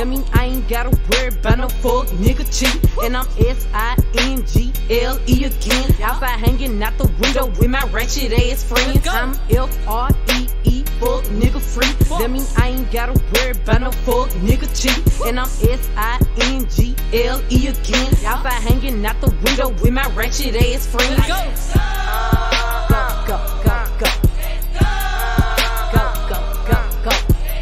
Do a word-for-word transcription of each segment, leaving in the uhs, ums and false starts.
That mean I ain't gotta worry about no fuck nigga cheat. And I'm S I N G L E again. Outside hanging out the window with my ratchet ass friends. I'm F R E E, fuck nigga free. That mean I ain't gotta worry about no fuck nigga cheat. And I'm S I N G L E again. Outside hanging out the window with my ratchet ass friends. Go, go, go, go, go. Go, go, go, go.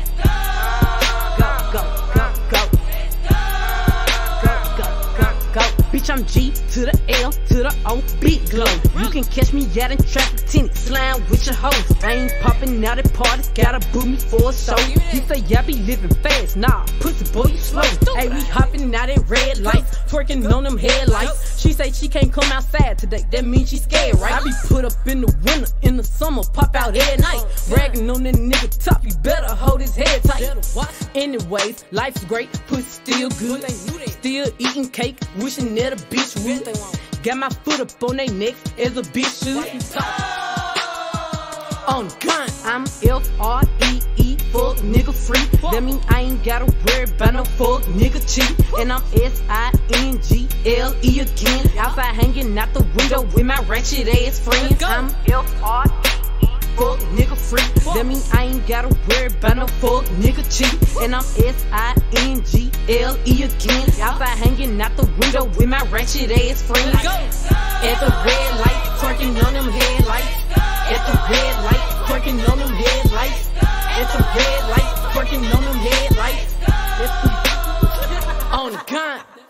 Go, go, go, go. Go, go, go, go. Bitch, I'm G to the L to the O, big glow. You can catch me out in traffic, tinted, slime with your hoes. I ain't popping out at parties, gotta book me for a show. You say I be living fast, nah, pussy boy, you slow. Hey, we hopping out at red lights, twerking on them headlights. She say she can't come outside today, that means she scared, right? I be put up in the winter, in the summer, pop out at night. Bragging on that nigga top, you better hold his head tight. Anyways, life's great, pussy still good. Still eating cake, wishing that a bitch would. Got my foot up on they necks as a bitch should. On gun, I'm F R E E, fuck nigga free. That mean I ain't gotta worry about no fuck nigga cheat. And I'm S I N G L E again. Outside hanging out the window with my ratchet ass friends. I'm F R E E, fuck nigga free. That mean I ain't gotta worry about no fuck nigga cheat. And I'm S I N G L E again. Outside hanging out the window with my ratchet ass friends. At the red light, twerking on them headlights. At the red light, twerking on them headlights. At the red light, twerking on them headlights. On the gun.